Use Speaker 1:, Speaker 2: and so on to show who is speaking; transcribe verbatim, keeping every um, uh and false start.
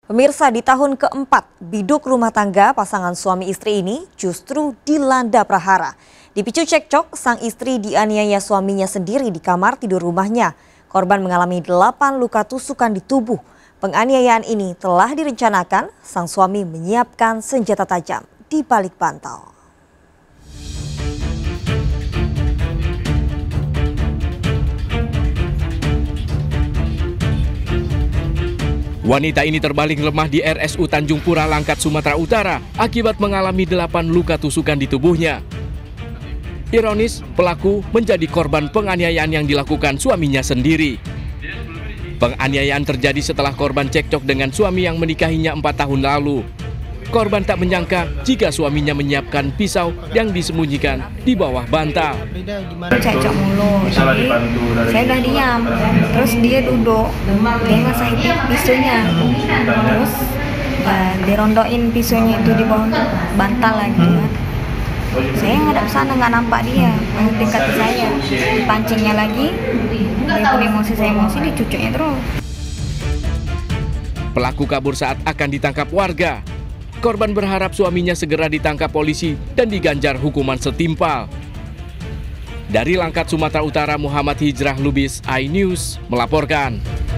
Speaker 1: Pemirsa, di tahun keempat, biduk rumah tangga pasangan suami istri ini justru dilanda prahara. Dipicu cekcok, sang istri dianiaya suaminya sendiri di kamar tidur rumahnya. Korban mengalami delapan luka tusukan di tubuh. Penganiayaan ini telah direncanakan, sang suami menyiapkan senjata tajam di balik bantal.
Speaker 2: Wanita ini terbaling lemah di R S U Tanjung Pura, Langkat, Sumatera Utara akibat mengalami delapan luka tusukan di tubuhnya. Ironis, pelaku menjadi korban penganiayaan yang dilakukan suaminya sendiri. Penganiayaan terjadi setelah korban cekcok dengan suami yang menikahinya empat tahun lalu. Korban tak menyangka jika suaminya menyiapkan pisau yang disembunyikan di bawah bantal.
Speaker 3: Cekcok mulu, jadi saya udah diam, terus dia duduk, dia ngasih pisaunya, terus ya, dirondokin pisaunya itu di bawah bantal lagi. Saya ngadap sana nggak nampak dia, mendekati saya, dipancingnya lagi, dia pun emosi saya emosi, dicucuknya terus.
Speaker 2: Pelaku kabur saat akan ditangkap warga. Korban berharap suaminya segera ditangkap polisi dan diganjar hukuman setimpal. Dari Langkat, Sumatera Utara, Muhammad Hijrah Lubis, iNews melaporkan.